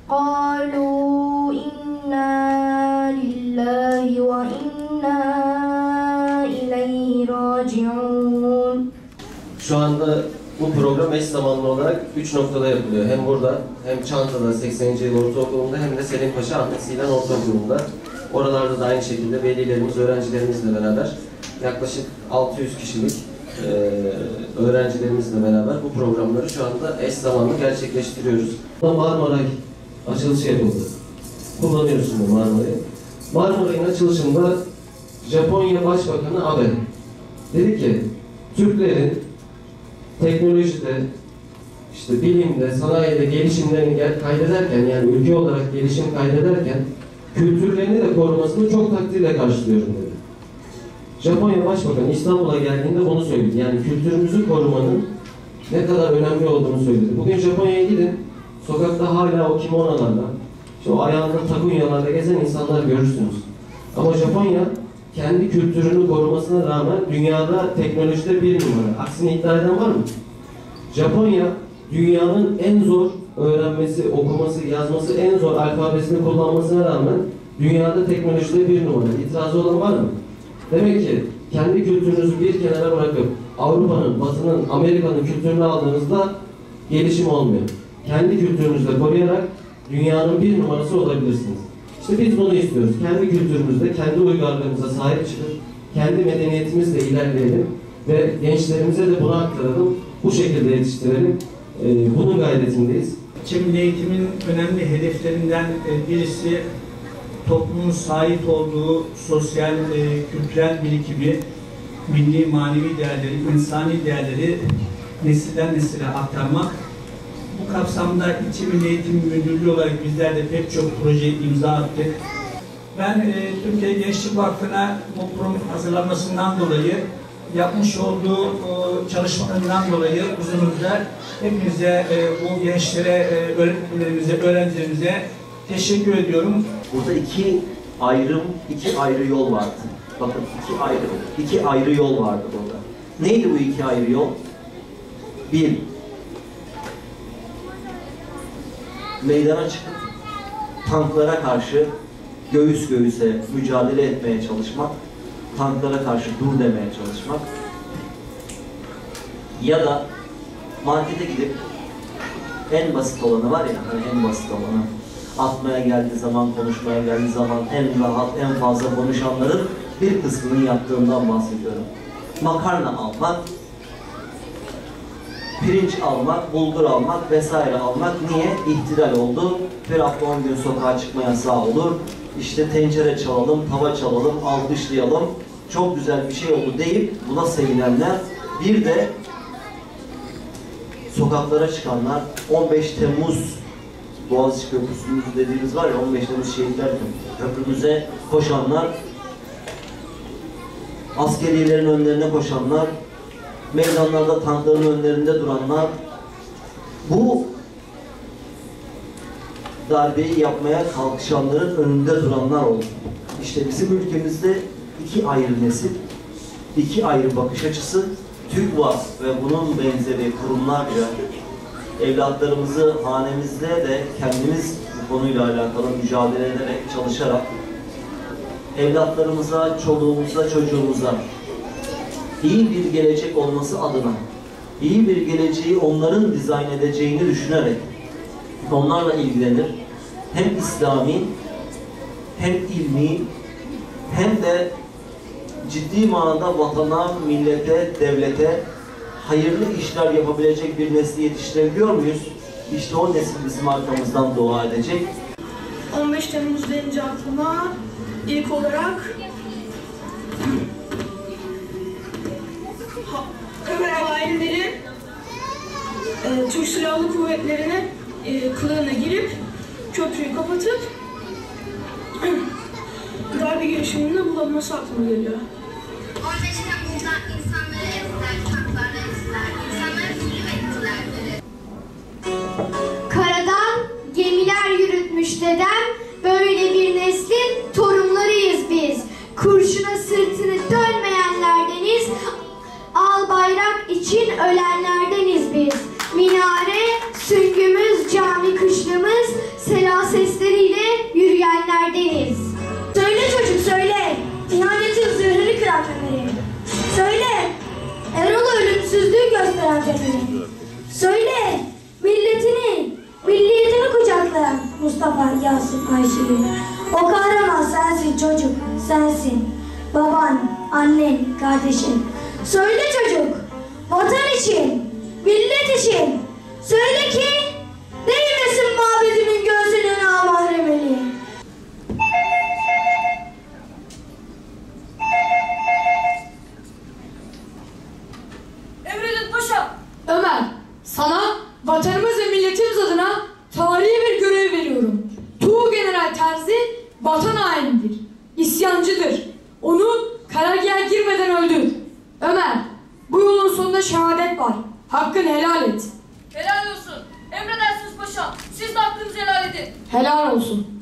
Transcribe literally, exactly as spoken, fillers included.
قالوا إنا لله وإنا إليه راجعون. Şu anda bu program eş zamanlı olarak üç noktada yapılıyor. Hem burada, hem Çanta'da sekseninci yıl ortaokulunda, hem de Selim Paşa Ahmet Silan Ortaokulu'nda. Oralarda da aynı şekilde velilerimiz, öğrencilerimizle beraber yaklaşık altı yüz kişilik e, öğrencilerimizle beraber bu programları şu anda eş zamanlı gerçekleştiriyoruz. Marmaray açılışı yapıldı. Kullanıyoruz şimdi Marmaray'ı. Marmaray'ın açılışında Japonya Başbakanı Abe dedi ki, Türklerin teknolojide, işte bilimde, sanayide gelişimlerini kaydederken, yani ülke olarak gelişim kaydederken kültürlerini de korumasını çok takdirle karşılıyorum dedi. Japonya Başbakanı İstanbul'a geldiğinde bunu söyledi. Yani kültürümüzü korumanın ne kadar önemli olduğunu söyledi. Bugün Japonya'ya gidin, sokakta hala o kimonolarla, işte o ayağında takunyalarla gezen insanlar görürsünüz. Ama Japonya kendi kültürünü korumasına rağmen dünyada teknolojide bir numara. Aksini iddia eden var mı? Japonya dünyanın en zor öğrenmesi, okuması, yazması, en zor alfabesini kullanmasına rağmen dünyada teknolojide bir numara. İtirazı olan var mı? Demek ki kendi kültürünüzü bir kenara bırakıp Avrupa'nın, Batı'nın, Amerika'nın kültürünü aldığınızda gelişim olmuyor. Kendi kültürünüzü koruyarak dünyanın bir numarası olabilirsiniz. İşte biz bunu istiyoruz. Kendi kültürümüzde, kendi uygarlığımıza sahip çıkıp kendi medeniyetimizle ilerleyelim ve gençlerimize de bunu aktaralım. Bu şekilde yetiştirelim. Ee, bunun gayretindeyiz. Milli eğitimin önemli hedeflerinden birisi toplumun sahip olduğu sosyal, e, kültürel birikimi, milli manevi değerleri, insani değerleri nesilden nesile aktarmak. Bu kapsamda İlçe Milli Eğitim Müdürlüğü olarak bizler de pek çok proje imza attık. Ben e, Türkiye Gençlik Vakfı'na bu program hazırlanmasından dolayı, yapmış olduğu e, çalışmalarından dolayı uzunuzda hepinize, e, bu gençlere, e, öğretmenlerimize, öğrencilerimize teşekkür ediyorum. Burada iki ayrım, iki ayrı yol vardı. Bakın iki ayrı, iki ayrı yol vardı burada. Neydi bu iki ayrı yol? Bir, meydana çıkıp tanklara karşı göğüs göğüse mücadele etmeye çalışmak, tanklara karşı dur demeye çalışmak, ya da markete gidip en basit olanı var ya, hani en basit olanı, atmaya geldiği zaman, konuşmaya geldiği zaman en rahat, en fazla konuşanların bir kısmının yaptığından bahsediyorum. Makarna almak, pirinç almak, bulgur almak vesaire almak. Niye? İhtilal oldu. Bir hafta on gün sokağa çıkma yasağı olur. İşte tencere çalalım, tava çalalım, alkışlayalım. Çok güzel bir şey oldu deyip buna sevinenler. Bir de sokaklara çıkanlar, on beş Temmuz Boğaziçi Köprüsü'nüz dediğimiz var ya, on beş Temmuz Şehitler Köprümüze koşanlar, askeriyelerin önlerine koşanlar, meydanlarda tankların önlerinde duranlar, bu darbeyi yapmaya kalkışanların önünde duranlar oldu. İşte bizim ülkemizde iki ayrı nesil, iki ayrı bakış açısı, TÜGVA ve bunun benzeri kurumlarca evlatlarımızı hanemizde de kendimiz bu konuyla alakalı mücadele ederek, çalışarak evlatlarımıza, çoluğumuza, çocuğumuza iyi bir gelecek olması adına, iyi bir geleceği onların dizayn edeceğini düşünerek onlarla ilgilenir. Hem İslami, hem ilmi, hem de ciddi manada vatana, millete, devlete hayırlı işler yapabilecek bir nesli yetiştirebiliyor muyuz? İşte o nesil bizim arkamızdan dua edecek. on beş Temmuz deyince aklıma ilk olarak hainlerin e, Türk Silahlı Kuvvetleri'ne e, kılığına girip köprüyü kapatıp darbe girişiminde bulunması aklıma geliyor. on beş Temmuz'da insanları ezdiler, tanklarla ezdiler, insanları zulüm ettiler. Karadan gemiler yürütmüş dedem, böyle bir neslin torunlarıyız biz. Kurşuna sırtını dönmeyenlerdeniz, al bayrak için ölenlerdeniz biz. Minare, süngümüz, cami kışlamız, selas deniz. Söyle çocuk söyle, ihanetin zırhını kıran Ömer'i. Söyle, Erol'a ölümsüzlüğü gösteren Cemil'i. Söyle, milletini, milliyetini kucaklayan Mustafa, Yasin, Ayşe'yi. O kahraman sensin çocuk, sensin. Baban, annen, kardeşin. Söyle çocuk, vatan için, millet için. Söyle ki, değmesin mabedimin göğsünün amahremeli. Emredin paşa. Ömer, sana vatanımız ve milletimiz adına tarihi bir görev veriyorum. Tuğgeneral Terzi vatan hainidir, isyancıdır. Onu karargaha girmeden öldür. Ömer, bu yolun sonunda şehadet var. Hakkını helal et. Helal olsun. Emredersiniz paşam. Siz de hakkınızı helal edin. Helal olsun.